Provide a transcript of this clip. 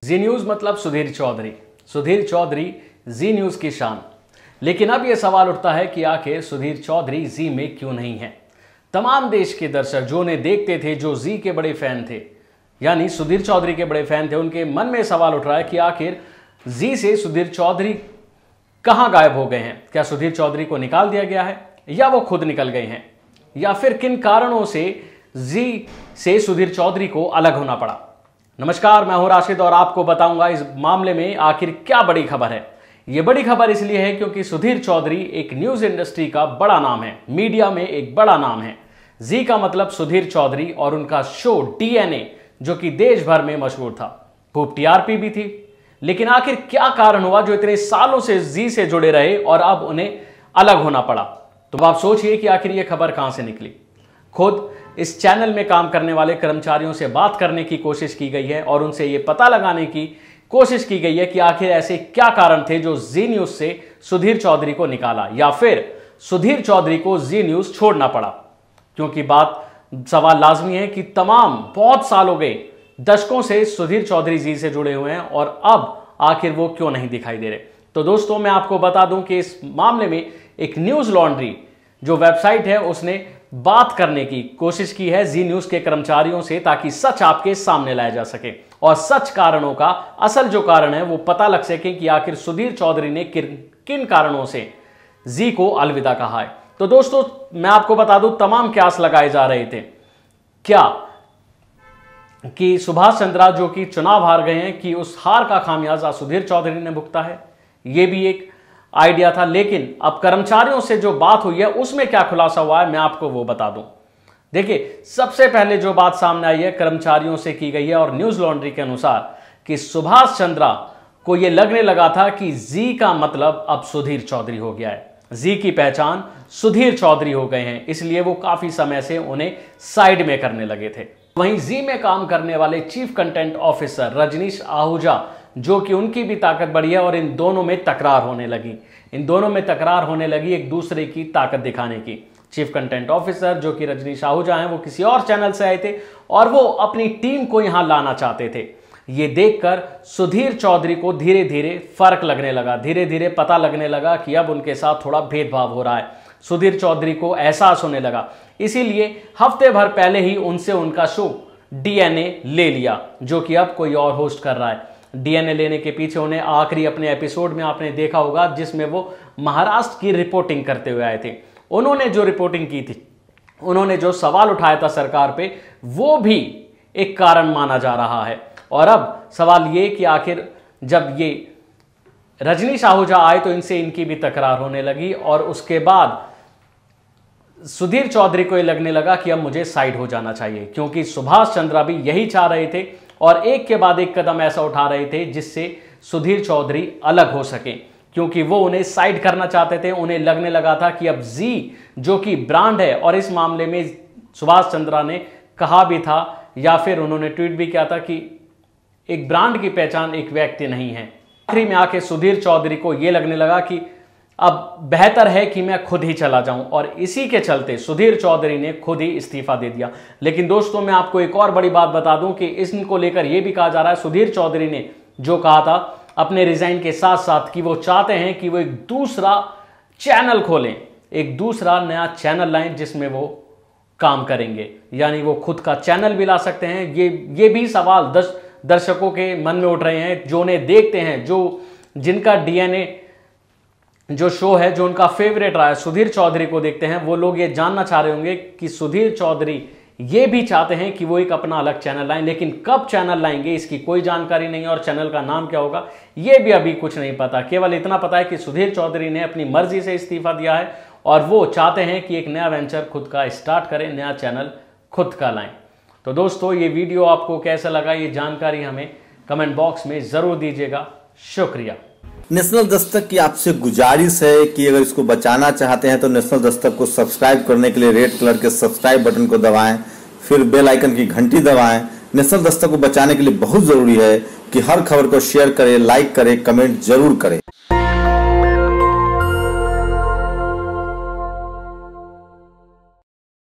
जी न्यूज मतलब सुधीर चौधरी। सुधीर चौधरी जी न्यूज की शान। लेकिन अब यह सवाल उठता है कि आखिर सुधीर चौधरी जी में क्यों नहीं है। तमाम देश के दर्शक जो उन्हें देखते थे, जो जी के बड़े फैन थे, यानी सुधीर चौधरी के बड़े फैन थे, उनके मन में सवाल उठ रहा है कि आखिर जी से सुधीर चौधरी कहां गायब हो गए हैं। क्या सुधीर चौधरी को निकाल दिया गया है या वो खुद निकल गए हैं, या फिर किन कारणों से जी से सुधीर चौधरी को अलग होना पड़ा। नमस्कार, मैं हूं राशिद और आपको बताऊंगा इस मामले में आखिर क्या बड़ी खबर है। यह बड़ी खबर इसलिए है क्योंकि सुधीर चौधरी एक न्यूज इंडस्ट्री का बड़ा नाम है, मीडिया में एक बड़ा नाम है। जी का मतलब सुधीर चौधरी और उनका शो डीएनए जो कि देश भर में मशहूर था, खूब टीआरपी भी थी। लेकिन आखिर क्या कारण हुआ जो इतने सालों से जी से जुड़े रहे और अब उन्हें अलग होना पड़ा। तो आप सोचिए कि आखिर यह खबर कहां से निकली। खुद इस चैनल में काम करने वाले कर्मचारियों से बात करने की कोशिश की गई है और उनसे यह पता लगाने की कोशिश की गई है कि आखिर ऐसे क्या कारण थे जो जी न्यूज से सुधीर चौधरी को निकाला, या फिर सुधीर चौधरी को जी न्यूज छोड़ना पड़ा। क्योंकि सवाल लाजमी है कि बहुत साल हो गए, दशकों से सुधीर चौधरी जी से जुड़े हुए हैं और अब आखिर वो क्यों नहीं दिखाई दे रहे। तो दोस्तों, मैं आपको बता दूं कि इस मामले में एक न्यूज लॉन्ड्री जो वेबसाइट है उसने बात करने की कोशिश की है जी न्यूज के कर्मचारियों से, ताकि सच आपके सामने लाया जा सके और सच कारणों का असल जो कारण है वो पता लग सके कि आखिर सुधीर चौधरी ने किन कारणों से जी को अलविदा कहा है। तो दोस्तों, मैं आपको बता दूं, तमाम क्यास लगाए जा रहे थे क्या कि सुभाष चंद्रा जो कि चुनाव हार गए हैं, कि उस हार का खामियाजा सुधीर चौधरी ने भुगता है। यह भी एक आइडिया था। लेकिन अब कर्मचारियों से जो बात हुई है उसमें क्या खुलासा हुआ है, मैं आपको वो बता दूं। देखिए, सबसे पहले जो बात सामने आई है कर्मचारियों से की गई है और न्यूज लॉन्ड्री के अनुसार कि सुभाष चंद्रा को यह लगने लगा था कि जी का मतलब अब सुधीर चौधरी हो गया है, जी की पहचान सुधीर चौधरी हो गए हैं, इसलिए वो काफी समय से उन्हें साइड में करने लगे थे। वहीं जी में काम करने वाले chief content officer Rajneesh Ahuja, जो कि उनकी भी ताकत बढ़ी है और इन दोनों में तकरार होने लगी एक दूसरे की ताकत दिखाने की। चीफ कंटेंट ऑफिसर जो कि रजनीश आहूजा हैं, वो किसी और चैनल से आए थे और वो अपनी टीम को यहां लाना चाहते थे। ये देखकर सुधीर चौधरी को धीरे धीरे फर्क लगने लगा, धीरे धीरे पता लगने लगा कि अब उनके साथ थोड़ा भेदभाव हो रहा है। सुधीर चौधरी को एहसास होने लगा, इसीलिए हफ्ते भर पहले ही उनसे उनका शो डीएनए ले लिया, जो कि अब कोई और होस्ट कर रहा है। डीएनए लेने के पीछे उन्हें आखिरी अपने एपिसोड में आपने देखा होगा जिसमें वो महाराष्ट्र की रिपोर्टिंग करते हुए आए थे। उन्होंने जो रिपोर्टिंग की थी, उन्होंने जो सवाल उठाया था सरकार पे, वो भी एक कारण माना जा रहा है। और अब सवाल ये कि आखिर जब ये रजनीश आहूजा आए तो इनसे इनकी भी तकरार होने लगी और उसके बाद सुधीर चौधरी को ये लगने लगा कि अब मुझे साइड हो जाना चाहिए, क्योंकि सुभाष चंद्रा भी यही चाह रहे थे और एक के बाद एक कदम ऐसा उठा रहे थे जिससे सुधीर चौधरी अलग हो सके, क्योंकि वो उन्हें साइड करना चाहते थे। उन्हें लगने लगा था कि अब जी जो कि ब्रांड है, और इस मामले में सुभाष चंद्रा ने कहा भी था या फिर उन्होंने ट्वीट भी किया था कि एक ब्रांड की पहचान एक व्यक्ति नहीं है। आखिरी में आके सुधीर चौधरी को यह लगने लगा कि अब बेहतर है कि मैं खुद ही चला जाऊं, और इसी के चलते सुधीर चौधरी ने खुद ही इस्तीफा दे दिया। लेकिन दोस्तों, मैं आपको एक और बड़ी बात बता दूं कि इनको लेकर यह भी कहा जा रहा है, सुधीर चौधरी ने जो कहा था अपने रिजाइन के साथ साथ, कि वो चाहते हैं कि वो एक दूसरा चैनल खोलें, एक दूसरा नया चैनल लाएं जिसमें वो काम करेंगे, यानी वो खुद का चैनल भी ला सकते हैं। ये भी सवाल दर्शकों के मन में उठ रहे हैं, जो उन्हें देखते हैं, जिनका डीएनए जो शो है, जो उनका फेवरेट रहा है, सुधीर चौधरी को देखते हैं। वो लोग ये जानना चाह रहे होंगे कि सुधीर चौधरी ये भी चाहते हैं कि वो एक अपना अलग चैनल लाएं, लेकिन कब चैनल लाएंगे इसकी कोई जानकारी नहीं है और चैनल का नाम क्या होगा ये भी अभी कुछ नहीं पता। केवल इतना पता है कि सुधीर चौधरी ने अपनी मर्जी से इस्तीफा दिया है और वो चाहते हैं कि एक नया वेंचर खुद का स्टार्ट करें, नया चैनल खुद का लाएं। तो दोस्तों, ये वीडियो आपको कैसा लगा, ये जानकारी हमें कमेंट बॉक्स में जरूर दीजिएगा। शुक्रिया। नेशनल दस्तक की आपसे गुजारिश है कि अगर इसको बचाना चाहते हैं तो नेशनल दस्तक को सब्सक्राइब करने के लिए रेड कलर के सब्सक्राइब बटन को दबाएं, फिर बेल आइकन की घंटी दबाएं। नेशनल दस्तक को बचाने के लिए बहुत जरूरी है कि हर खबर को शेयर करें, लाइक करें, कमेंट जरूर करें।